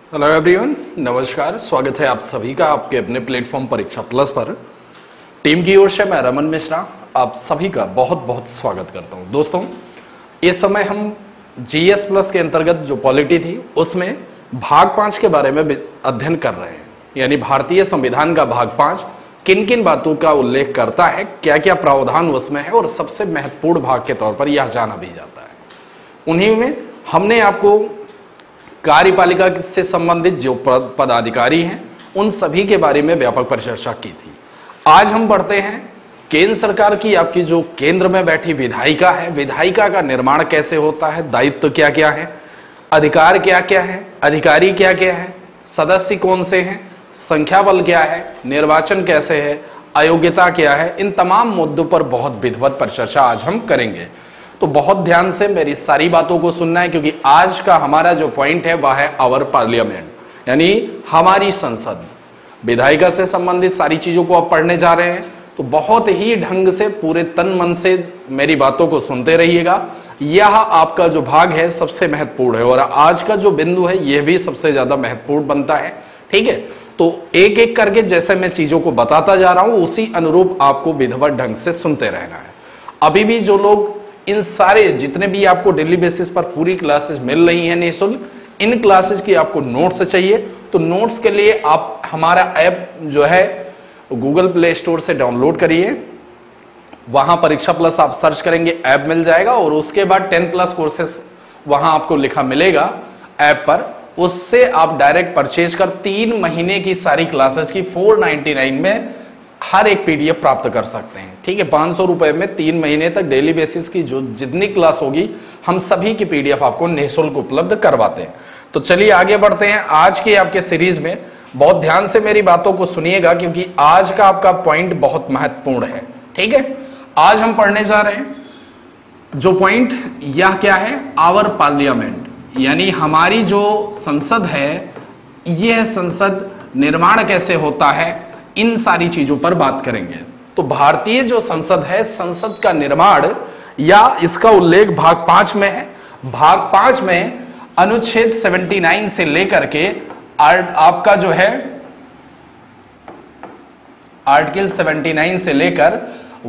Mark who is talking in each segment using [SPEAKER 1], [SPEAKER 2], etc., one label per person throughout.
[SPEAKER 1] Hello everyone, नमस्कार। स्वागत है आप सभी का आपके अपने प्लेटफॉर्म परीक्षा प्लस पर। टीम की ओर से मैं रमन मिश्रा आप सभी का बहुत बहुत स्वागत करता हूं। दोस्तों, इस समय हम जीएस प्लस के अंतर्गत जो पॉलिटी थी उसमें भाग 5 के बारे में अध्ययन कर रहे हैं। यानी भारतीय संविधान का भाग 5 किन किन बातों का उल्लेख करता है, क्या क्या प्रावधान उसमें है और सबसे महत्वपूर्ण भाग के तौर पर यह जाना भी जाता है। उन्हीं में हमने आपको कार्यपालिका से संबंधित जो पदाधिकारी हैं उन सभी के बारे में व्यापक परिचर्चा की थी। आज हम बढ़ते हैं केंद्र सरकार की, आपकी जो केंद्र में बैठी विधायिका है, विधायिका का निर्माण कैसे होता है, दायित्व क्या क्या है, अधिकार क्या क्या है, अधिकारी क्या क्या है, सदस्य कौन से हैं, संख्या बल क्या है, निर्वाचन कैसे है, अयोग्यता क्या है, इन तमाम मुद्दों पर बहुत विधिवत परिचर्चा आज हम करेंगे। तो बहुत ध्यान से मेरी सारी बातों को सुनना है, क्योंकि आज का हमारा जो पॉइंट है वह है आवर पार्लियामेंट, यानी हमारी संसद। विधायिका से संबंधित सारी चीजों को आप पढ़ने जा रहे हैं, तो बहुत ही ढंग से पूरे तन मन से मेरी बातों को सुनते रहिएगा। यह आपका जो भाग है सबसे महत्वपूर्ण है और आज का जो बिंदु है यह भी सबसे ज्यादा महत्वपूर्ण बनता है। ठीक है, तो एक एक करके जैसे मैं चीजों को बताता जा रहा हूं उसी अनुरूप आपको विधिवत ढंग से सुनते रहना है। अभी भी जो लोग इन सारे जितने भी आपको डेली बेसिस पर पूरी क्लासेस मिल रही हैं निःशुल्क, इन क्लासेस की आपको नोट्स चाहिए तो नोट्स के लिए आप हमारा ऐप जो है गूगल प्ले स्टोर से डाउनलोड करिए। वहां परीक्षा प्लस आप सर्च करेंगे, ऐप मिल जाएगा और उसके बाद 10 प्लस कोर्सेस वहां आपको लिखा मिलेगा ऐप पर। उससे आप डायरेक्ट परचेज कर 3 महीने की सारी क्लासेस की 499 में हर एक पीडीएफ प्राप्त कर सकते हैं। ठीक है, 500 रुपए में 3 महीने तक डेली बेसिस की जो जितनी क्लास होगी हम सभी की पीडीएफ आपको निःशुल्क उपलब्ध करवाते हैं। तो चलिए आगे बढ़ते हैं। आज के आपके सीरीज में बहुत ध्यान से मेरी बातों को सुनिएगा, क्योंकि आज का आपका पॉइंट बहुत महत्वपूर्ण है। ठीक है, आज हम पढ़ने जा रहे हैं जो पॉइंट, यह क्या है, आवर पार्लियामेंट, यानी हमारी जो संसद है, यह संसद निर्माण कैसे होता है, इन सारी चीजों पर बात करेंगे। तो भारतीय जो संसद है, संसद का निर्माण या इसका उल्लेख भाग 5 में है। भाग 5 में अनुच्छेद 79 से लेकर के आपका जो है आर्टिकल 79 से लेकर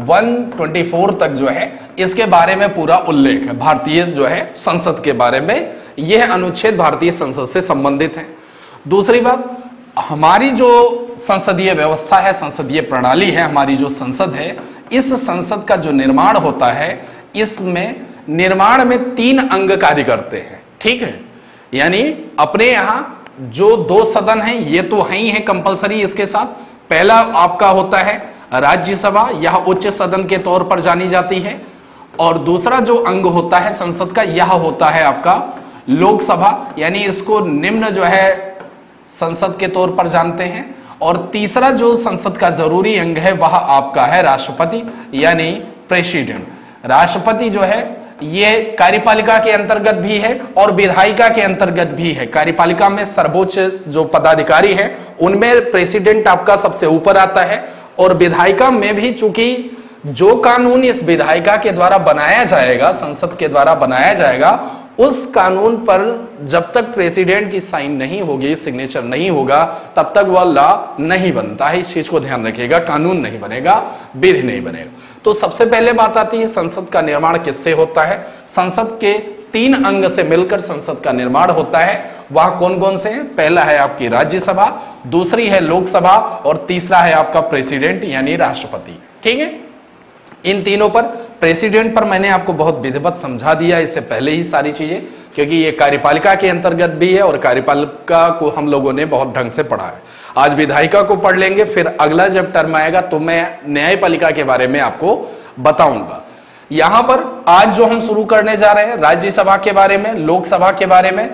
[SPEAKER 1] 124 तक जो है इसके बारे में पूरा उल्लेख है। भारतीय जो है संसद के बारे में यह अनुच्छेद भारतीय संसद से संबंधित है। दूसरी बात, हमारी जो संसदीय व्यवस्था है, संसदीय प्रणाली है, हमारी जो संसद है, इस संसद का जो निर्माण होता है, इसमें निर्माण में 3 अंग कार्य करते हैं। ठीक है, यानी अपने यहां जो 2 सदन हैं ये तो है ही है कंपलसरी इसके साथ। पहला आपका होता है राज्यसभा, यह उच्च सदन के तौर पर जानी जाती है, और दूसरा जो अंग होता है संसद का यह होता है आपका लोकसभा, यानी इसको निम्न जो है संसद के तौर पर जानते हैं। और तीसरा जो संसद का जरूरी अंग है वह आपका है राष्ट्रपति, यानी प्रेसिडेंट। राष्ट्रपति जो है यह कार्यपालिका के अंतर्गत भी है और विधायिका के अंतर्गत भी है। कार्यपालिका में सर्वोच्च जो पदाधिकारी है उनमें प्रेसिडेंट आपका सबसे ऊपर आता है, और विधायिका में भी चूंकि जो कानून इस विधायिका के द्वारा बनाया जाएगा, संसद के द्वारा बनाया जाएगा, उस कानून पर जब तक प्रेसिडेंट की साइन नहीं होगी, सिग्नेचर नहीं होगा, तब तक वह लॉ नहीं बनता है। इस चीज को ध्यान रखिएगा, कानून नहीं बनेगा, विधि नहीं बनेगा। तो सबसे पहले बात आती है संसद का निर्माण किससे होता है। संसद के 3 अंग से मिलकर संसद का निर्माण होता है। वह कौन कौन से हैं? पहला है आपकी राज्यसभा, दूसरी है लोकसभा और तीसरा है आपका प्रेसिडेंट यानी राष्ट्रपति। ठीक है, इन तीनों पर, प्रेसिडेंट पर मैंने आपको बहुत विधिवत समझा दिया इससे पहले ही सारी चीजें, क्योंकि ये कार्यपालिका के अंतर्गत भी है और कार्यपालिका को हम लोगों ने बहुत ढंग से पढ़ा है। आज विधायिका को पढ़ लेंगे, फिर अगला जब टर्म आएगा तो मैं न्यायपालिका के बारे में आपको बताऊंगा। यहां पर आज जो हम शुरू करने जा रहे हैं राज्यसभा के बारे में, लोकसभा के बारे में,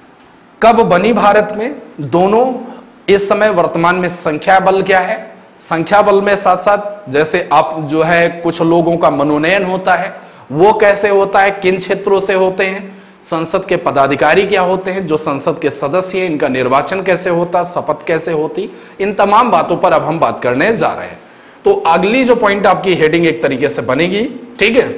[SPEAKER 1] कब बनी भारत में दोनों, इस समय वर्तमान में संख्या बल क्या है, संख्या बल में साथ साथ जैसे आप जो है कुछ लोगों का मनोनयन होता है वो कैसे होता है, किन क्षेत्रों से होते हैं, संसद के पदाधिकारी क्या होते हैं, जो संसद के सदस्य हैं इनका निर्वाचन कैसे होता, शपथ कैसे होती, इन तमाम बातों पर अब हम बात करने जा रहे हैं। तो अगली जो पॉइंट आपकी हेडिंग एक तरीके से बनेगी। ठीक है,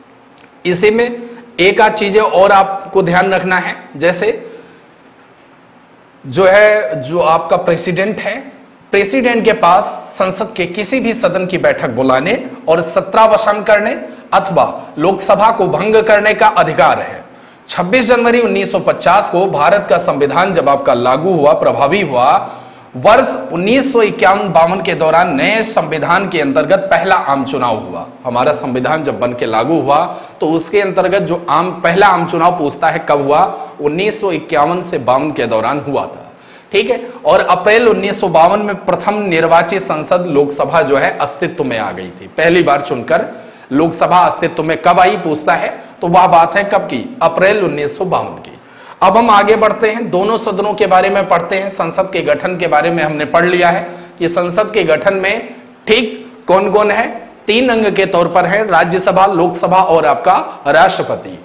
[SPEAKER 1] इसी में एक आध चीजें और आपको ध्यान रखना है, जैसे जो आपका प्रेसिडेंट है, प्रेसिडेंट के पास संसद के किसी भी सदन की बैठक बुलाने और सत्रावसान करने अथवा लोकसभा को भंग करने का अधिकार है। 26 जनवरी 1950 को भारत का संविधान जब आपका लागू हुआ, प्रभावी हुआ, वर्ष 1951-52 के दौरान नए संविधान के अंतर्गत पहला आम चुनाव हुआ। हमारा संविधान जब बन के लागू हुआ तो उसके अंतर्गत जो पहला आम चुनाव पूछता है कब हुआ, 1951 से 52 के दौरान हुआ था। ठीक है, और अप्रैल 1952 में प्रथम निर्वाचित संसद लोकसभा जो है अस्तित्व में आ गई थी। पहली बार चुनकर लोकसभा अस्तित्व में कब आई पूछता है तो वह बात है कब की, अप्रैल 1952 की। अब हम आगे बढ़ते हैं, दोनों सदनों के बारे में पढ़ते हैं। संसद के गठन के बारे में हमने पढ़ लिया है कि संसद के गठन में ठीक कौन कौन है, 3 अंग के तौर पर है, राज्यसभा, लोकसभा और आपका राष्ट्रपति।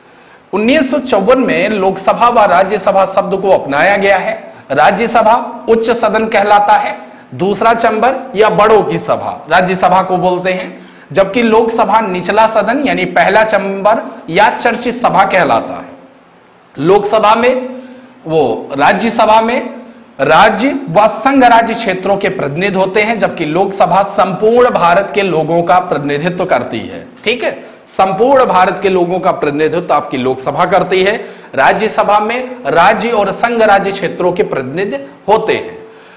[SPEAKER 1] 1954 में लोकसभा व राज्यसभा शब्द को अपनाया गया है। राज्यसभा उच्च सदन कहलाता है, दूसरा चैम्बर या बड़ों की सभा राज्यसभा को बोलते हैं, जबकि लोकसभा निचला सदन यानी पहला चैम्बर या चर्चित सभा कहलाता है। लोकसभा में राज्यसभा में राज्य व संघ राज्य क्षेत्रों के प्रतिनिधि होते हैं, जबकि लोकसभा संपूर्ण भारत के लोगों का प्रतिनिधित्व करती है। ठीक है, संपूर्ण भारत के लोगों का प्रतिनिधित्व आपकी लोकसभा करती है। राज्यसभा में राज्य और संघ राज्य क्षेत्रों के प्रतिनिधि होते हैं।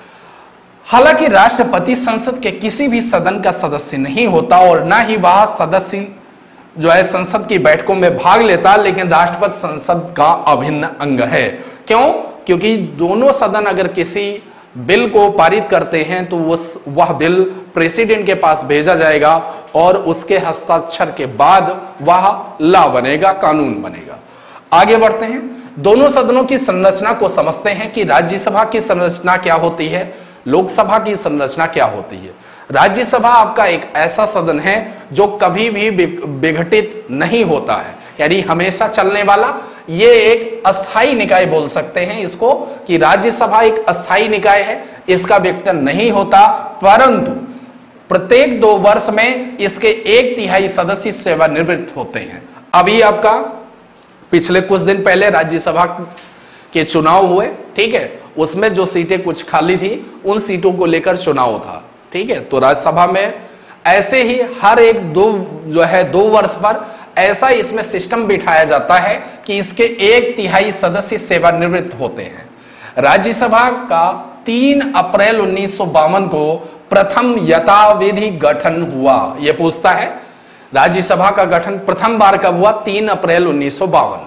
[SPEAKER 1] हालांकि राष्ट्रपति संसद के किसी भी सदन का सदस्य नहीं होता और ना ही वह सदस्य जो है संसद की बैठकों में भाग लेता, लेकिन राष्ट्रपति संसद का अभिन्न अंग है। क्यों? क्योंकि दोनों सदन अगर किसी बिल को पारित करते हैं तो वह बिल प्रेसिडेंट के पास भेजा जाएगा और उसके हस्ताक्षर के बाद वह लॉ बनेगा, कानून बनेगा। आगे बढ़ते हैं, दोनों सदनों की संरचना को समझते हैं कि राज्यसभा की संरचना क्या होती है, लोकसभा की संरचना क्या होती है। राज्यसभा आपका एक ऐसा सदन है जो कभी भी विघटित नहीं होता है, यानी हमेशा चलने वाला। ये एक अस्थाई निकाय बोल सकते हैं इसको कि राज्यसभा एक अस्थाई निकाय है, इसका विघटन नहीं होता, परंतु प्रत्येक 2 वर्ष में इसके 1/3 सदस्य सेवानिवृत्त होते हैं। अभी आपका पिछले कुछ दिन पहले राज्यसभा के चुनाव हुए, ठीक है, उसमें जो सीटें कुछ खाली थी उन सीटों को लेकर चुनाव था। ठीक है, तो राज्यसभा में ऐसे ही हर एक 2 वर्ष पर ऐसा इसमें सिस्टम बिठाया जाता है कि इसके 1/3 सदस्य सेवानिवृत्त होते हैं। राज्यसभा का 3 अप्रैल 1952 को प्रथम यथाविधि गठन हुआ। यह पूछता है राज्यसभा का गठन प्रथम बार कब हुआ, 3 अप्रैल 1952,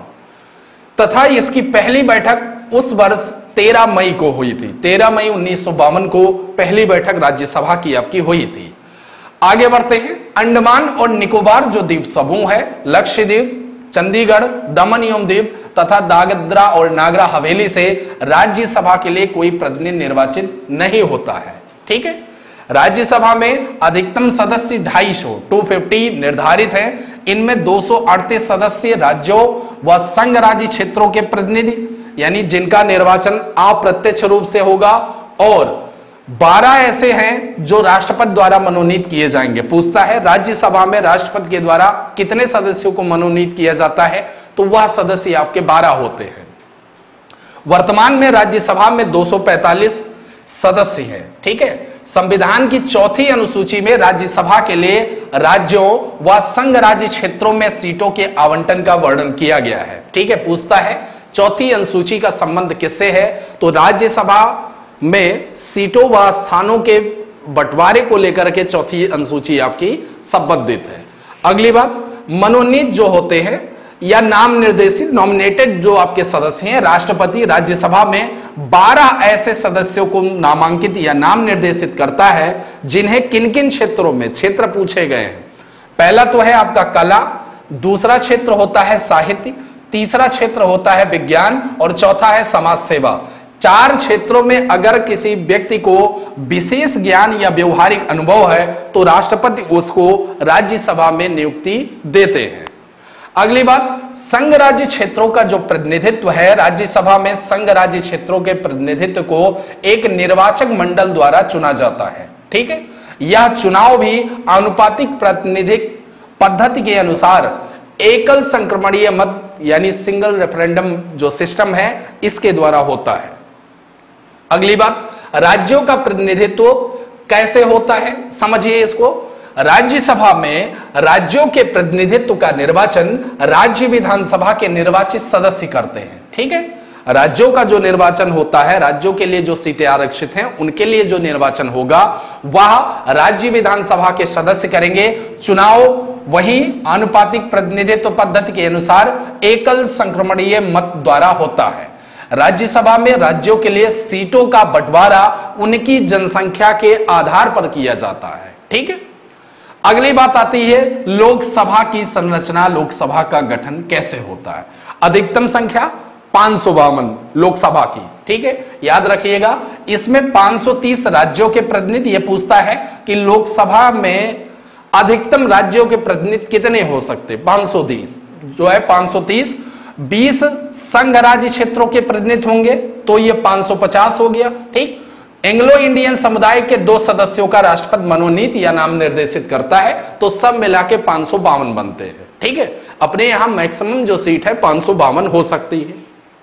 [SPEAKER 1] तथा इसकी पहली बैठक उस वर्ष 13 मई को हुई थी। 13 मई 1952 को पहली बैठक राज्यसभा की आपकी हुई थी। आगे बढ़ते हैं, अंडमान और निकोबार जो द्वीप समूह है, लक्षद्वीप, चंडीगढ़, दमन एवं दीव तथा दादरा और नागर हवेली से राज्यसभा के लिए कोई प्रतिनिधि निर्वाचित नहीं होता है। ठीक है, राज्यसभा में अधिकतम सदस्य 250 निर्धारित हैं। इनमें 238 सदस्य राज्यों व संघ राज्य क्षेत्रों के प्रतिनिधि यानी जिनका निर्वाचन अप्रत्यक्ष रूप से होगा, और 12 ऐसे हैं जो राष्ट्रपति द्वारा मनोनीत किए जाएंगे। पूछता है राज्यसभा में राष्ट्रपति के द्वारा कितने सदस्यों को मनोनीत किया जाता है, तो वह सदस्य आपके 12 होते हैं। वर्तमान में राज्यसभा में 245 सदस्य हैं। ठीक है, संविधान की 4थी अनुसूची में राज्यसभा के लिए राज्यों व संघ राज्य क्षेत्रों में सीटों के आवंटन का वर्णन किया गया है। ठीक है, पूछता है 4थी अनुसूची का संबंध किससे है, तो राज्यसभा में सीटों व स्थानों के बंटवारे को लेकर के 4थी अनुसूची आपकी संबंधित है। अगली बात, मनोनीत जो होते हैं या नाम निर्देशित नॉमिनेटेड जो आपके सदस्य हैं, राष्ट्रपति राज्यसभा में 12 ऐसे सदस्यों को नामांकित या नाम निर्देशित करता है जिन्हें किन किन क्षेत्रों में क्षेत्र पूछे गए हैं। पहला तो है आपका कला, दूसरा क्षेत्र होता है साहित्य, तीसरा क्षेत्र होता है विज्ञान और चौथा है समाज सेवा। 4 क्षेत्रों में अगर किसी व्यक्ति को विशेष ज्ञान या व्यवहारिक अनुभव है तो राष्ट्रपति उसको राज्यसभा में नियुक्ति देते हैं। अगली बात, संघ राज्य क्षेत्रों का जो प्रतिनिधित्व है, राज्यसभा में संघ राज्य क्षेत्रों के प्रतिनिधित्व को एक निर्वाचक मंडल द्वारा चुना जाता है। ठीक है, यह चुनाव भी आनुपातिक प्रातिनिधिक पद्धति के अनुसार एकल संक्रमणीय मत यानी सिंगल रेफरेंडम जो सिस्टम है इसके द्वारा होता है। अगली बात, राज्यों का प्रतिनिधित्व कैसे होता है, समझिए इसको। राज्यसभा में राज्यों के प्रतिनिधित्व का निर्वाचन राज्य विधानसभा के निर्वाचित सदस्य करते हैं। ठीक है, राज्यों का जो निर्वाचन होता है, राज्यों के लिए जो सीटें आरक्षित हैं उनके लिए जो निर्वाचन होगा वह राज्य विधानसभा के सदस्य करेंगे। चुनाव वही आनुपातिक प्रतिनिधित्व पद्धति के अनुसार एकल संक्रमणीय मत द्वारा होता है। राज्यसभा में राज्यों के लिए सीटों का बंटवारा उनकी जनसंख्या के आधार पर किया जाता है। ठीक है, अगली बात आती है लोकसभा की संरचना, लोकसभा का गठन कैसे होता है। अधिकतम संख्या 552 लोकसभा की। ठीक है, याद रखिएगा, इसमें 530 राज्यों के प्रतिनिधि। यह पूछता है कि लोकसभा में अधिकतम राज्यों के प्रतिनिधि कितने हो सकते, 530 जो है 530। 20 संघ राज्य क्षेत्रों के प्रतिनिधि होंगे तो यह 550 हो गया। ठीक, एंग्लो इंडियन समुदाय के 2 सदस्यों का राष्ट्रपति मनोनीत या नाम निर्देशित करता है तो सब मिला के 552 बनते हैं। ठीक है, अपने यहां मैक्सिमम जो सीट है 552 हो सकती है।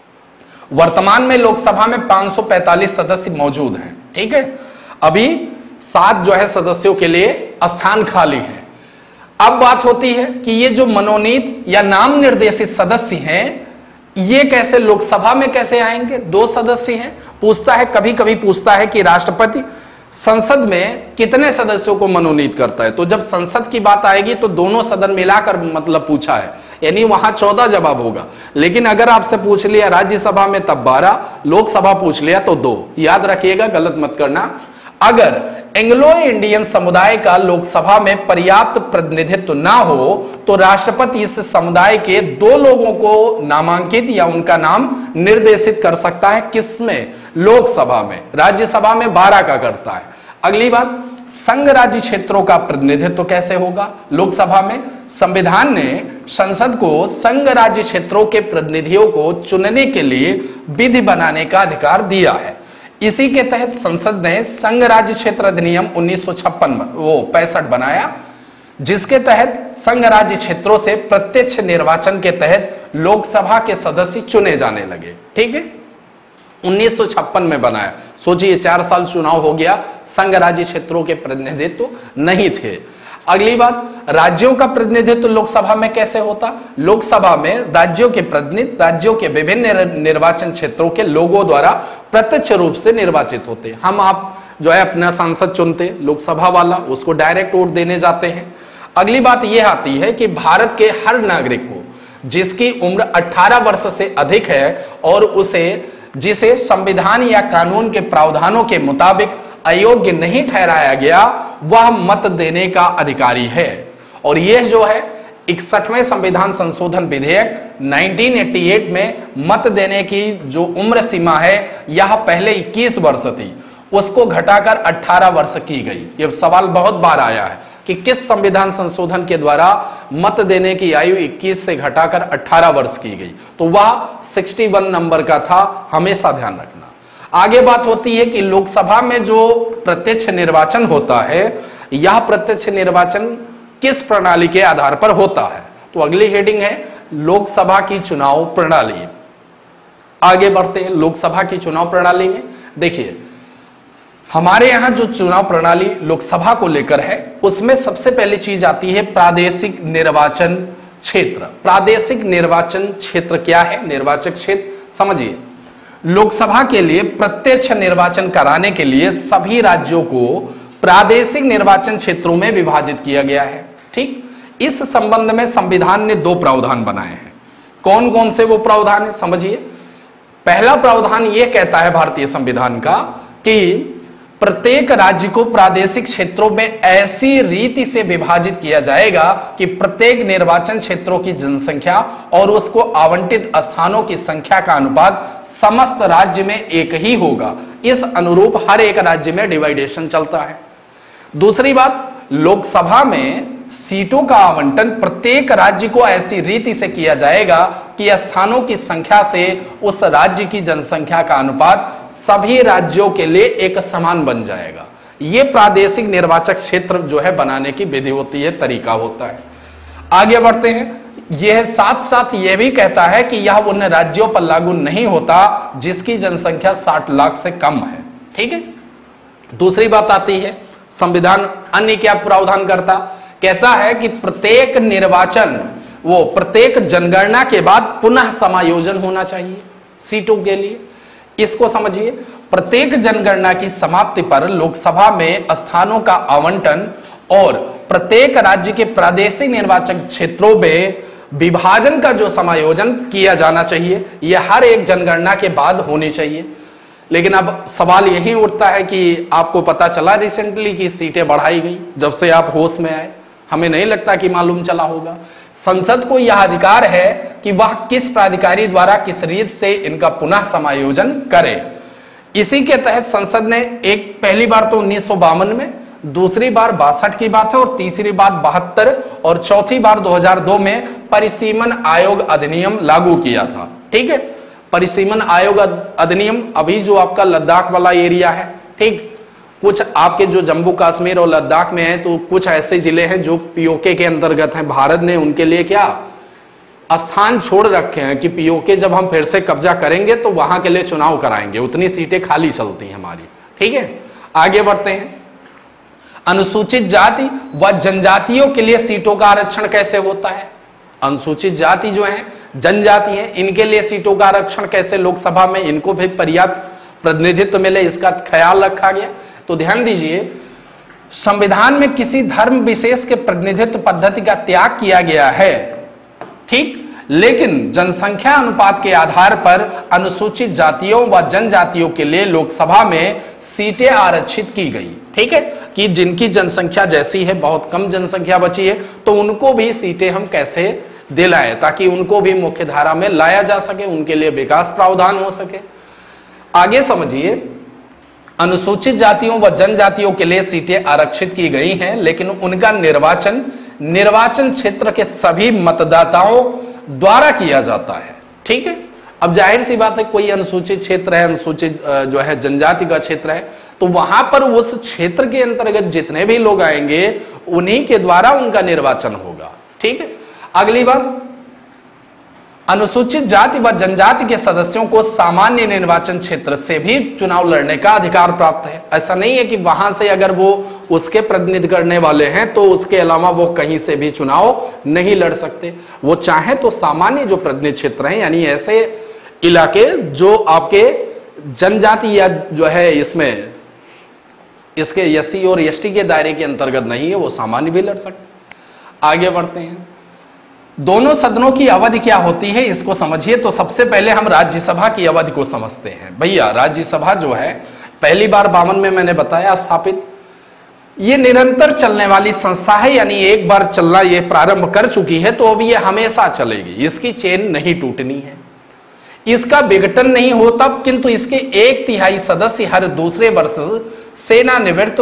[SPEAKER 1] वर्तमान में लोकसभा में 545 सदस्य मौजूद हैं। ठीक है, अभी 7 जो है सदस्यों के लिए स्थान खाली है। अब बात होती है कि ये जो मनोनीत या नाम निर्देशित सदस्य हैं ये कैसे लोकसभा में कैसे आएंगे। 2 सदस्य हैं। पूछता है, कभी कभी पूछता है कि राष्ट्रपति संसद में कितने सदस्यों को मनोनीत करता है, तो जब संसद की बात आएगी तो दोनों सदन मिलाकर मतलब पूछा है, यानी वहां 14 जवाब होगा। लेकिन अगर आपसे पूछ लिया राज्यसभा में तब 12, लोकसभा पूछ लिया तो 2। याद रखिएगा, गलत मत करना। अगर एंग्लो इंडियन समुदाय का लोकसभा में पर्याप्त प्रतिनिधित्व ना हो तो राष्ट्रपति इस समुदाय के 2 लोगों को नामांकित या उनका नाम निर्देशित कर सकता है। किसमें, लोकसभा में। राज्यसभा में 12 का करता है। अगली बात, संघ राज्य क्षेत्रों का प्रतिनिधित्व कैसे होगा लोकसभा में। संविधान ने संसद को संघ राज्य क्षेत्रों के प्रतिनिधियों को चुनने के लिए विधि बनाने का अधिकार दिया है। इसी के तहत संसद ने संघ राज्य क्षेत्र अधिनियम 1965 बनाया, जिसके तहत संघ राज्य क्षेत्रों से प्रत्यक्ष निर्वाचन के तहत लोकसभा के सदस्य चुने जाने लगे। ठीक है, 1956 में बनाया। सोचिए 4 साल चुनाव हो गया, संघ राज्य क्षेत्रों के प्रतिनिधित्व नहीं थे। अगली बात, राज्यों का प्रतिनिधित्व लोकसभा में कैसे होता। लोकसभा में राज्यों के प्रतिनिधि राज्यों के विभिन्न निर्वाचन क्षेत्रों के लोगों द्वारा प्रत्यक्ष रूप से निर्वाचित होते। हम आप जो है अपना सांसद चुनते, लोकसभा वाला उसको डायरेक्ट वोट देने जाते हैं। अगली बात यह आती है कि भारत के हर नागरिक को जिसकी उम्र 18 वर्ष से अधिक है और जिसे संविधान या कानून के प्रावधानों के मुताबिक अयोग्य नहीं ठहराया गया, वह मत देने का अधिकारी है। और यह जो है 61वें संविधान संशोधन विधेयक 1988 में मत देने की जो उम्र सीमा है यह पहले 21 वर्ष थी, उसको घटाकर 18 वर्ष की गई। यह सवाल बहुत बार आया है कि किस संविधान संशोधन के द्वारा मत देने की आयु 21 से घटाकर 18 वर्ष की गई, तो वह 61 नंबर का था, हमेशा ध्यान रखना। आगे बात होती है कि लोकसभा में जो प्रत्यक्ष निर्वाचन होता है, यह प्रत्यक्ष निर्वाचन किस प्रणाली के आधार पर होता है। तो अगली हेडिंग है लोकसभा की चुनाव प्रणाली। आगे बढ़ते हैं लोकसभा की चुनाव प्रणाली में। देखिए हमारे यहां जो चुनाव प्रणाली लोकसभा को लेकर है उसमें सबसे पहली चीज आती है प्रादेशिक निर्वाचन क्षेत्र। प्रादेशिक निर्वाचन क्षेत्र क्या है, निर्वाचक क्षेत्र समझिए। लोकसभा के लिए प्रत्यक्ष निर्वाचन कराने के लिए सभी राज्यों को प्रादेशिक निर्वाचन क्षेत्रों में विभाजित किया गया है। ठीक, इस संबंध में संविधान ने 2 प्रावधान बनाए हैं। कौन कौन से वो प्रावधान है समझिए। पहला प्रावधान यह कहता है भारतीय संविधान का कि प्रत्येक राज्य को प्रादेशिक क्षेत्रों में ऐसी रीति से विभाजित किया जाएगा कि प्रत्येक निर्वाचन क्षेत्रों की जनसंख्या और उसको आवंटित स्थानों की संख्या का अनुपात समस्त राज्य में एक ही होगा। इस अनुरूप हर एक राज्य में डिवाइडेशन चलता है। दूसरी बात, लोकसभा में सीटों का आवंटन प्रत्येक राज्य को ऐसी रीति से किया जाएगा कि स्थानों की संख्या से उस राज्य की जनसंख्या का अनुपात सभी राज्यों के लिए एक समान बन जाएगा। यह प्रादेशिक निर्वाचक क्षेत्र जो है बनाने की विधि होती है, तरीका होता है। आगे बढ़ते हैं। यह साथ साथ यह भी कहता है कि यह उन राज्यों पर लागू नहीं होता जिसकी जनसंख्या 60 लाख से कम है। ठीक है। दूसरी बात आती है, संविधान अन्य क्या प्रावधान करता, कहता है कि प्रत्येक निर्वाचन वो प्रत्येक जनगणना के बाद पुनः समायोजन होना चाहिए सीटों के लिए। इसको समझिए, प्रत्येक जनगणना की समाप्ति पर लोकसभा में स्थानों का आवंटन और प्रत्येक राज्य के प्रादेशिक निर्वाचन क्षेत्रों में विभाजन का जो समायोजन किया जाना चाहिए, यह हर एक जनगणना के बाद होनी चाहिए। लेकिन अब सवाल यही उठता है कि आपको पता चला रिसेंटली कि सीटें बढ़ाई गई जब से आप होश में आए, हमें नहीं लगता कि मालूम चला होगा। संसद को यह अधिकार है कि वह किस प्राधिकारी द्वारा किस रीत से इनका पुनः समायोजन करे। इसी के तहत संसद ने एक पहली बार तो 1952 में, दूसरी बार 62 की बात है और तीसरी बार 72 और चौथी बार 2002 में परिसीमन आयोग अधिनियम लागू किया था। ठीक है। परिसीमन आयोग अधिनियम अभी जो आपका लद्दाख वाला एरिया है, ठीक, कुछ आपके जो जम्मू कश्मीर और लद्दाख में है, तो कुछ ऐसे जिले हैं जो पीओके के अंतर्गत हैं। भारत ने उनके लिए क्या स्थान छोड़ रखे हैं कि पीओके जब हम फिर से कब्जा करेंगे तो वहां के लिए चुनाव कराएंगे, उतनी सीटें खाली चलती हैं हमारी। ठीक है। आगे बढ़ते हैं। अनुसूचित जाति व जनजातियों के लिए सीटों का आरक्षण कैसे होता है। अनुसूचित जाति जो है, जनजाति है, इनके लिए सीटों का आरक्षण कैसे लोकसभा में इनको भी पर्याप्त प्रतिनिधित्व मिले, इसका ख्याल रखा गया। तो ध्यान दीजिए, संविधान में किसी धर्म विशेष के प्रतिनिधित्व पद्धति का त्याग किया गया है, ठीक, लेकिन जनसंख्या अनुपात के आधार पर अनुसूचित जातियों व जनजातियों के लिए लोकसभा में सीटें आरक्षित की गई। ठीक है, कि जिनकी जनसंख्या जैसी है, बहुत कम जनसंख्या बची है, तो उनको भी सीटें हम कैसे दिलाएं ताकि उनको भी मुख्य धारा में लाया जा सके, उनके लिए विकास प्रावधान हो सके। आगे समझिए, अनुसूचित जातियों व जनजातियों के लिए सीटें आरक्षित की गई हैं, लेकिन उनका निर्वाचन क्षेत्र के सभी मतदाताओं द्वारा किया जाता है। ठीक है। अब जाहिर सी बात है, कोई अनुसूचित क्षेत्र है, अनुसूचित जो है जनजाति का क्षेत्र है, तो वहां पर उस क्षेत्र के अंतर्गत जितने भी लोग आएंगे उन्हीं के द्वारा उनका निर्वाचन होगा। ठीक है। अगली बात, अनुसूचित जाति व जनजाति के सदस्यों को सामान्य निर्वाचन क्षेत्र से भी चुनाव लड़ने का अधिकार प्राप्त है। ऐसा नहीं है कि वहां से अगर वो उसके प्रतिनिधित्व करने वाले हैं तो उसके अलावा वो कहीं से भी चुनाव नहीं लड़ सकते। वो चाहे तो सामान्य जो प्रतिनिधि क्षेत्र हैं, यानी ऐसे इलाके जो आपके जनजाति या जो है इसमें इसके एससी और एसटी के दायरे के अंतर्गत नहीं है, वो सामान्य भी लड़ सकते। आगे बढ़ते हैं। दोनों सदनों की अवधि क्या होती है इसको समझिए। तो सबसे पहले हम राज्यसभा की अवधि को समझते हैं। भैया, राज्यसभा जो है पहली बार 52 में मैंने बताया स्थापित, ये निरंतर चलने वाली संस्था है, यानी एक बार चलना ये प्रारंभ कर चुकी है तो अब ये हमेशा चलेगी, इसकी चेन नहीं टूटनी है, इसका विघटन नहीं होता, किंतु इसके 1/3 सदस्य हर दूसरे वर्ष सेवानिवृत्त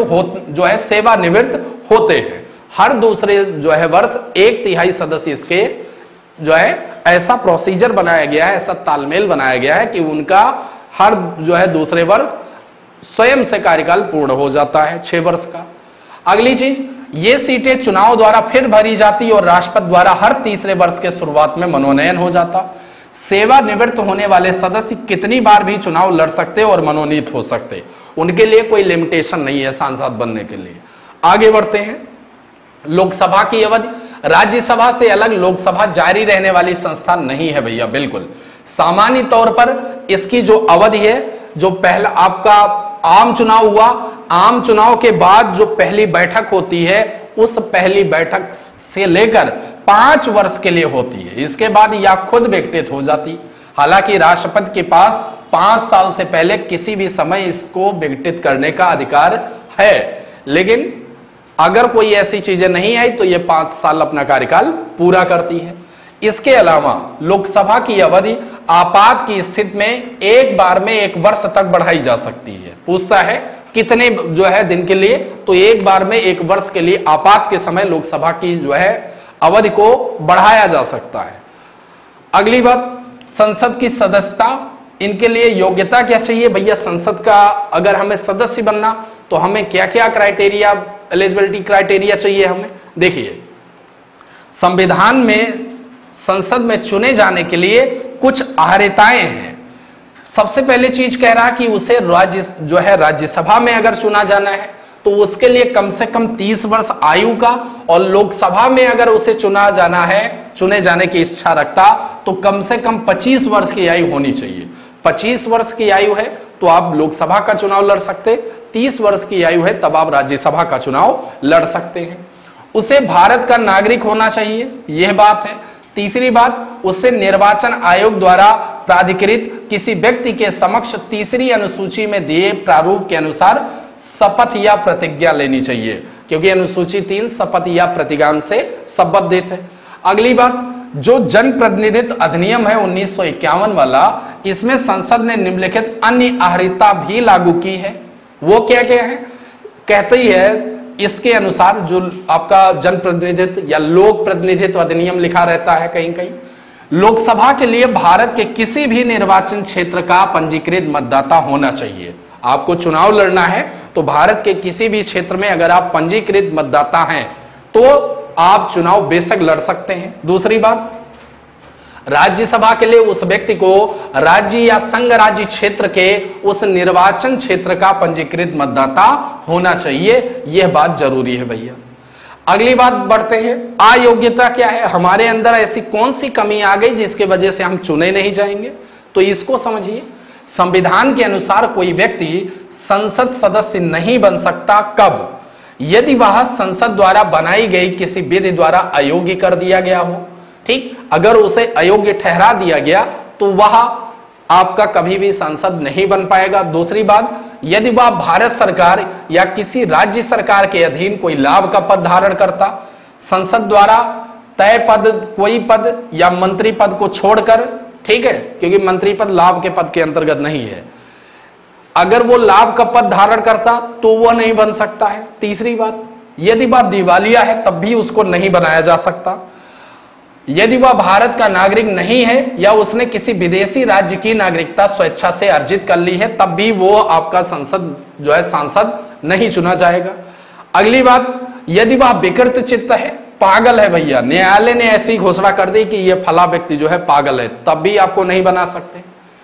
[SPEAKER 1] होते हैं। हर दूसरे जो है वर्ष 1/3 सदस्य इसके जो है ऐसा प्रोसीजर बनाया गया है, ऐसा तालमेल बनाया गया है कि उनका हर जो है दूसरे वर्ष स्वयं से कार्यकाल पूर्ण हो जाता है 6 वर्ष का। अगली चीज, ये सीटें चुनाव द्वारा फिर भरी जाती और राष्ट्रपति द्वारा हर तीसरे वर्ष के शुरुआत में मनोनयन हो जाता। सेवानिवृत्त होने वाले सदस्य कितनी बार भी चुनाव लड़ सकते और मनोनीत हो सकते, उनके लिए कोई लिमिटेशन नहीं है सांसद बनने के लिए। आगे बढ़ते हैं। लोकसभा की अवधि, राज्यसभा से अलग लोकसभा जारी रहने वाली संस्था नहीं है भैया, बिल्कुल। सामान्य तौर पर इसकी जो अवधि है, जो पहला आपका आम चुनाव हुआ, आम चुनाव के बाद जो पहली बैठक होती है, उस पहली बैठक से लेकर 5 वर्ष के लिए होती है। इसके बाद यह खुद विघटित हो जाती। हालांकि राष्ट्रपति के पास 5 साल से पहले किसी भी समय इसको विघटित करने का अधिकार है, लेकिन अगर कोई ऐसी चीजें नहीं आई तो ये 5 साल अपना कार्यकाल पूरा करती है। इसके अलावा लोकसभा की अवधि आपात की स्थिति में एक बार में 1 वर्ष तक बढ़ाई जा सकती है। पूछता है कितने जो है दिन के लिए, तो एक बार में 1 वर्ष के लिए आपात के समय लोकसभा की जो है अवधि को बढ़ाया जा सकता है। अगली बात, संसद की सदस्यता, इनके लिए योग्यता क्या चाहिए भैया। संसद का अगर हमें सदस्य बनना तो हमें क्या क्या क्राइटेरिया, एलिजिबिलिटी क्राइटेरिया चाहिए हमें। देखिए, संविधान में संसद में चुने जाने के लिए कुछ अहर्यताएं हैं। सबसे पहले चीज कह रहा कि उसे राज्यसभा में अगर चुना जाना है तो उसके लिए कम से कम 30 वर्ष आयु का, और लोकसभा में अगर उसे चुना जाना है, चुने जाने की इच्छा रखता, तो कम से कम 25 वर्ष की आयु होनी चाहिए। 25 वर्ष की आयु है तो आप लोकसभा का चुनाव लड़ सकते, 30 वर्ष की आयु है तब आप राज्यसभा का चुनाव लड़ सकते हैं। उसे भारत का नागरिक होना चाहिए, यह बात है। तीसरी बात, उससे निर्वाचन आयोग द्वारा प्राधिकृत किसी व्यक्ति के समक्ष तीसरी अनुसूची में दिए प्रारूप के अनुसार शपथ या प्रतिज्ञा लेनी चाहिए, क्योंकि अनुसूची 3 शपथ या प्रतिज्ञा से संबंधित है। अगली बात, जो जन प्रतिनिधित्व अधिनियम है 1951 वाला, इसमें संसद ने निम्नलिखित अन्य अहर्यता भी लागू की है। वो क्या क्या है? कहते ही है इसके अनुसार, जो आपका जन प्रतिनिधित्व या लोक प्रतिनिधित्व अधिनियम लिखा रहता है कहीं कहीं, लोकसभा के लिए भारत के किसी भी निर्वाचन क्षेत्र का पंजीकृत मतदाता होना चाहिए। आपको चुनाव लड़ना है तो भारत के किसी भी क्षेत्र में अगर आप पंजीकृत मतदाता हैं तो आप चुनाव बेशक लड़ सकते हैं। दूसरी बात, राज्यसभा के लिए उस व्यक्ति को राज्य या संघ राज्य क्षेत्र के उस निर्वाचन क्षेत्र का पंजीकृत मतदाता होना चाहिए। यह बात जरूरी है भैया। अगली बात बढ़ते हैं, अयोग्यता क्या है? हमारे अंदर ऐसी कौन सी कमी आ गई जिसकी वजह से हम चुने नहीं जाएंगे? तो इसको समझिए। संविधान के अनुसार कोई व्यक्ति संसद सदस्य नहीं बन सकता कब? यदि वह संसद द्वारा बनाई गई किसी विधि द्वारा अयोग्य कर दिया गया हो। ठीक, अगर उसे अयोग्य ठहरा दिया गया तो वह आपका कभी भी सांसद नहीं बन पाएगा। दूसरी बात, यदि वह भारत सरकार या किसी राज्य सरकार के अधीन कोई लाभ का पद धारण करता, संसद द्वारा तय पद, कोई पद या मंत्री पद को छोड़कर, ठीक है, क्योंकि मंत्री पद लाभ के पद के अंतर्गत नहीं है, अगर वो लाभ का पद धारण करता तो वह नहीं बन सकता है। तीसरी बात, यदि वह दिवालिया है तब भी उसको नहीं बनाया जा सकता। यदि वह भारत का नागरिक नहीं है या उसने किसी विदेशी राज्य की नागरिकता स्वेच्छा से अर्जित कर ली है तब भी वो आपका सांसद नहीं चुना जाएगा। अगली बात, यदि वह विकृत चित्त है, पागल है भैया, न्यायालय ने ऐसी घोषणा कर दी कि यह फला व्यक्ति जो है पागल है, तब भी आपको नहीं बना सकते।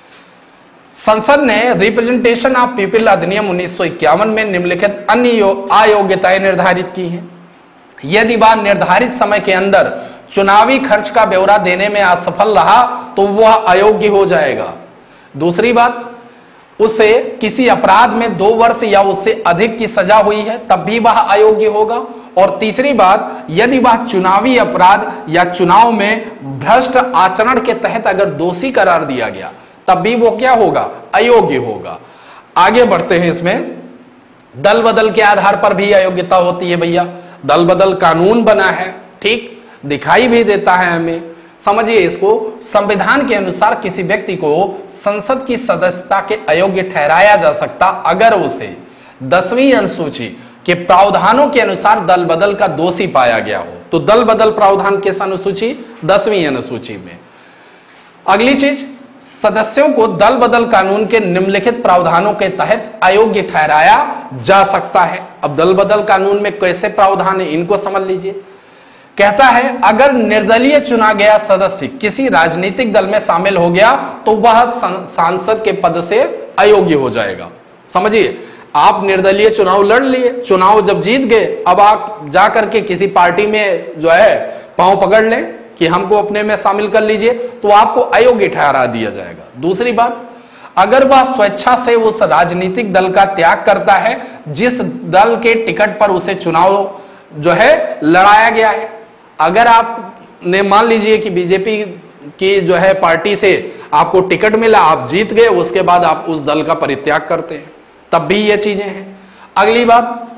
[SPEAKER 1] संसद ने रिप्रेजेंटेशन ऑफ पीपल अधिनियम 1951 में निम्नलिखित अन्य अयोग्यताएं निर्धारित की हैं। यदि वह निर्धारित समय के अंदर चुनावी खर्च का ब्यौरा देने में असफल रहा तो वह अयोग्य हो जाएगा। दूसरी बात, उसे किसी अपराध में 2 वर्ष या उससे अधिक की सजा हुई है तब भी वह अयोग्य होगा। और तीसरी बात, यदि वह चुनावी अपराध या चुनाव में भ्रष्ट आचरण के तहत अगर दोषी करार दिया गया तब भी वो क्या होगा? अयोग्य होगा। आगे बढ़ते हैं, इसमें दल बदल के आधार पर भी अयोग्यता होती है भैया। दल बदल कानून बना है, ठीक, दिखाई भी देता है हमें। समझिए इसको, संविधान के अनुसार किसी व्यक्ति को संसद की सदस्यता के अयोग्य ठहराया जा सकता अगर उसे 10वीं अनुसूची के प्रावधानों के अनुसार दल बदल का दोषी पाया गया हो। तो दल बदल प्रावधान किस अनुसूची? 10वीं अनुसूची में। अगली चीज, सदस्यों को दल बदल कानून के निम्नलिखित प्रावधानों के तहत अयोग्य ठहराया जा सकता है। अब दल बदल कानून में कैसे प्रावधान है इनको समझ लीजिए। कहता है, अगर निर्दलीय चुना गया सदस्य किसी राजनीतिक दल में शामिल हो गया तो वह सांसद के पद से अयोग्य हो जाएगा। समझिए, आप निर्दलीय चुनाव लड़ लिए, चुनाव जब जीत गए, अब आप जाकर के किसी पार्टी में पांव पकड़ लें कि हमको अपने में शामिल कर लीजिए तो आपको अयोग्य ठहरा दिया जाएगा। दूसरी बात, अगर वह स्वेच्छा से उस राजनीतिक दल का त्याग करता है जिस दल के टिकट पर उसे चुनाव लड़ाया गया है। अगर आपने मान लीजिए कि बीजेपी की पार्टी से आपको टिकट मिला, आप जीत गए, उसके बाद आप उस दल का परित्याग करते हैं, तब भी ये चीजें हैं। अगली बात,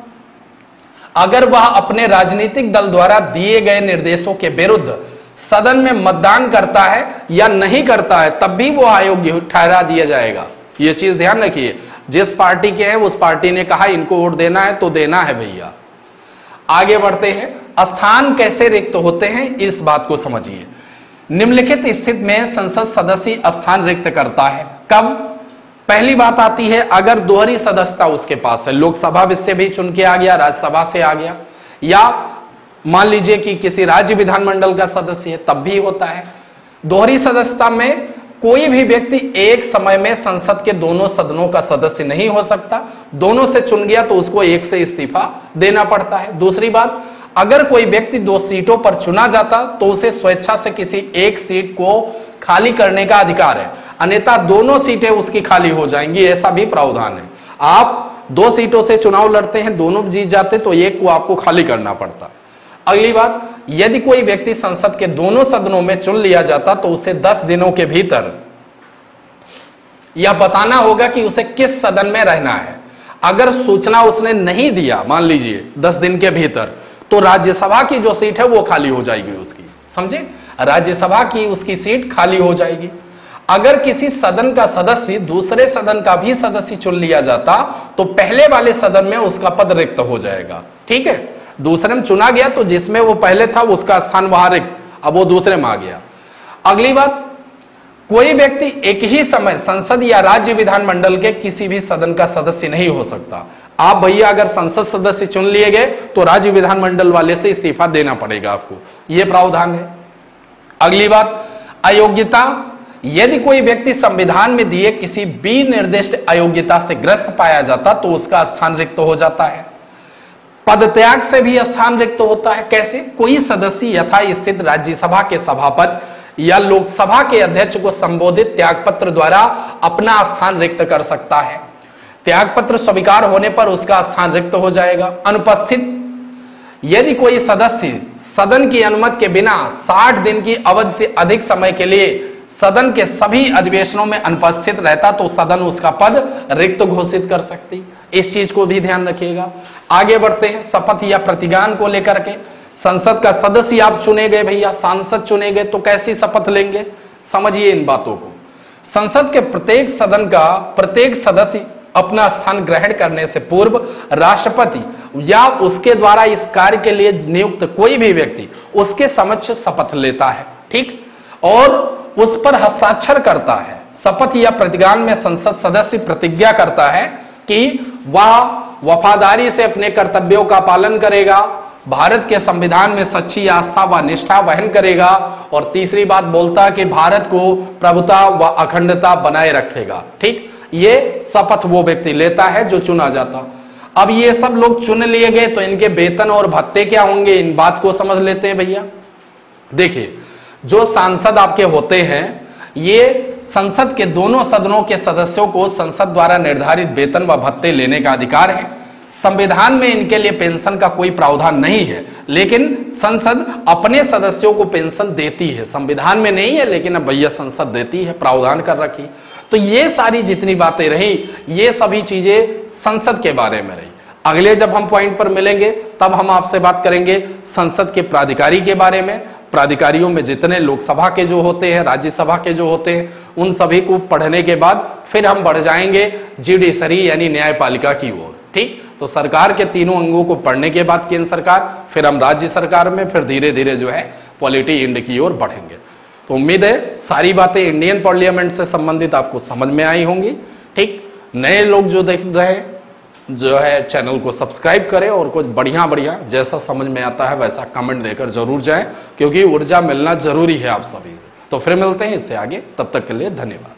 [SPEAKER 1] अगर वह अपने राजनीतिक दल द्वारा दिए गए निर्देशों के विरुद्ध सदन में मतदान करता है या नहीं करता है तब भी वो अयोग्य ठहरा दिया जाएगा। ये चीज ध्यान रखिए, जिस पार्टी के हैं उस पार्टी ने कहा इनको वोट देना है तो देना है भैया। आगे बढ़ते हैं, स्थान कैसे रिक्त होते हैं इस बात को समझिए। निम्नलिखित स्थिति में संसद सदस्य स्थान रिक्त करता है। कब? पहली बात आती है अगर दोहरी सदस्यता उसके पास है, लोकसभा से भी चुन के आ गया, राज्यसभा से आ गया, या मान लीजिए कि किसी राज्य विधानमंडल का सदस्य है, तब भी होता है। दोहरी सदस्यता में कोई भी व्यक्ति एक समय में संसद के दोनों सदनों का सदस्य नहीं हो सकता। दोनों से चुन गया तो उसको एक से इस्तीफा देना पड़ता है। दूसरी बात, अगर कोई व्यक्ति 2 सीटों पर चुना जाता तो उसे स्वेच्छा से किसी एक सीट को खाली करने का अधिकार है, अन्यथा दोनों सीटें उसकी खाली हो जाएंगी, ऐसा भी प्रावधान है। आप 2 सीटों से चुनाव लड़ते हैं, दोनों जीत जाते तो एक को आपको खाली करना पड़ता। अगली बात, यदि कोई व्यक्ति संसद के दोनों सदनों में चुन लिया जाता तो उसे 10 दिनों के भीतर यह बताना होगा कि उसे किस सदन में रहना है। अगर सूचना उसने नहीं दिया, मान लीजिए 10 दिन के भीतर, तो राज्यसभा की जो सीट है वो खाली हो जाएगी उसकी, समझे, राज्यसभा की उसकी सीट खाली हो जाएगी। अगर किसी सदन का सदस्य दूसरे सदन का भी सदस्य चुन लिया जाता तो पहले वाले सदन में उसका पद रिक्त हो जाएगा। ठीक है, दूसरे में चुना गया तो जिसमें वो पहले था उसका स्थान वहां रिक्त, अब वो दूसरे में आ गया। अगली बात, कोई व्यक्ति एक ही समय संसद या राज्य विधानमंडल के किसी भी सदन का सदस्य नहीं हो सकता। आप भैया अगर संसद सदस्य चुन लिए गए तो राज्य विधानमंडल वाले से इस्तीफा देना पड़ेगा आपको, यह प्रावधान है। अगली बात, अयोग्यता, यदि कोई व्यक्ति संविधान में दिए किसी भी निर्दिष्ट अयोग्यता से ग्रस्त पाया जाता तो उसका स्थान रिक्त हो जाता है। पदत्याग से भी स्थान रिक्त होता है। कैसे? कोई सदस्य यथास्थित राज्यसभा के सभापति या लोकसभा के अध्यक्ष को संबोधित त्यागपत्र द्वारा अपना स्थान रिक्त कर सकता है। त्यागपत्र स्वीकार होने पर उसका स्थान रिक्त हो जाएगा। अनुपस्थित, यदि कोई सदस्य सदन की अनुमति के बिना 60 दिन की अवधि से अधिक समय के लिए सदन के सभी अधिवेशनों में अनुपस्थित रहता तो सदन उसका पद रिक्त घोषित कर सकती। इस चीज को भी ध्यान रखिएगा। आगे बढ़ते हैं शपथ या प्रतिज्ञान को लेकर के। संसद का सदस्य आप चुने गए भैया, सांसद चुने गए तो कैसी शपथ लेंगे, समझिए इन बातों को। संसद के प्रत्येक सदन का प्रत्येक सदस्य अपना स्थान ग्रहण करने से पूर्व राष्ट्रपति या उसके द्वारा इस कार्य के लिए नियुक्त कोई भी व्यक्ति उसके समक्ष शपथ लेता है, ठीक, और उस पर हस्ताक्षर करता है। शपथ या प्रतिज्ञान में संसद सदस्य प्रतिज्ञा करता है कि वह वफादारी से अपने कर्तव्यों का पालन करेगा, भारत के संविधान में सच्ची आस्था व निष्ठा वहन करेगा, और तीसरी बात बोलता है कि भारत को प्रभुता व अखंडता बनाए रखेगा। ठीक, ये शपथ वो व्यक्ति लेता है जो चुना जाता। अब ये सब लोग चुन लिए गए तो इनके वेतन और भत्ते क्या होंगे, इन बात को समझ लेते हैं भैया। देखिए, जो सांसद आपके होते हैं ये संसद के दोनों सदनों के सदस्यों को संसद द्वारा निर्धारित वेतन व भत्ते लेने का अधिकार है। संविधान में इनके लिए पेंशन का कोई प्रावधान नहीं है, लेकिन संसद अपने सदस्यों को पेंशन देती है। संविधान में नहीं है लेकिन अब भैया संसद देती है, प्रावधान कर रखी। तो ये सारी जितनी बातें रही ये सभी चीजें संसद के बारे में रही। अगले जब हम पॉइंट पर मिलेंगे तब हम आपसे बात करेंगे संसद के प्राधिकारी के बारे में। प्राधिकारियों में जितने लोकसभा के जो होते हैं, राज्यसभा के जो होते हैं, उन सभी को पढ़ने के बाद फिर हम बढ़ जाएंगे जुडिशरी यानी न्यायपालिका की ओर। ठीक, तो सरकार के तीनों अंगों को पढ़ने के बाद केंद्र सरकार, फिर हम राज्य सरकार में, फिर धीरे धीरे जो है पॉलिटी इंड की ओर बढ़ेंगे। तो उम्मीद है सारी बातें इंडियन पार्लियामेंट से संबंधित आपको समझ में आई होंगी। ठीक, नए लोग जो देख रहे हैं जो है चैनल को सब्सक्राइब करें और कुछ बढ़िया बढ़िया जैसा समझ में आता है वैसा कमेंट देकर जरूर जाएं, क्योंकि ऊर्जा मिलना जरूरी है आप सभी। तो फिर मिलते हैं इससे आगे, तब तक के लिए धन्यवाद।